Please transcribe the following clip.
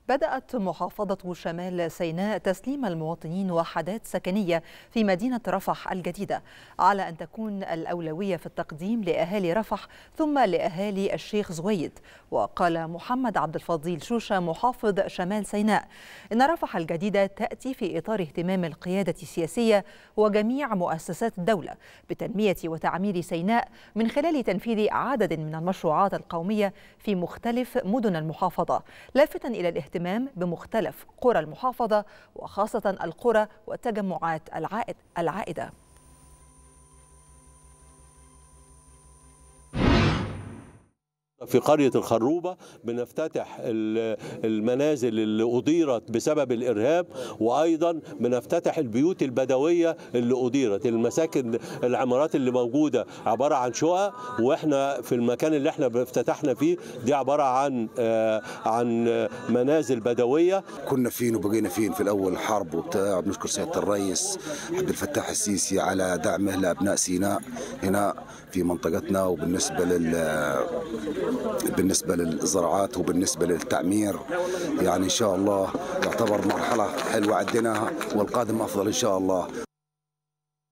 بدأت محافظة شمال سيناء تسليم المواطنين وحدات سكنية في مدينة رفح الجديدة، على أن تكون الأولوية في التقديم لأهالي رفح ثم لأهالي الشيخ زويد. وقال محمد عبد الفضيل شوشة محافظ شمال سيناء إن رفح الجديدة تأتي في إطار اهتمام القيادة السياسية وجميع مؤسسات الدولة بتنمية وتعمير سيناء من خلال تنفيذ عدد من المشروعات القومية في مختلف مدن المحافظة، لافتا إلى الاهتمام بمختلف قرى المحافظة وخاصة القرى والتجمعات العائدة. في قرية الخروبة بنفتتح المنازل اللي أضيرت بسبب الإرهاب، وأيضا بنفتتح البيوت البدوية اللي أضيرت. المساكن العمارات اللي موجودة عبارة عن شقق، وإحنا في المكان اللي إحنا افتتحنا فيه دي عبارة عن منازل بدوية. كنا فين وبقينا فين في الأول حرب وبتاع. بنشكر سيادة الرئيس عبد الفتاح السيسي على دعمه لأبناء سيناء هنا في منطقتنا، بالنسبة للزراعات وبالنسبة للتعمير. يعني إن شاء الله يعتبر مرحلة حلوة عندنا والقادم أفضل إن شاء الله.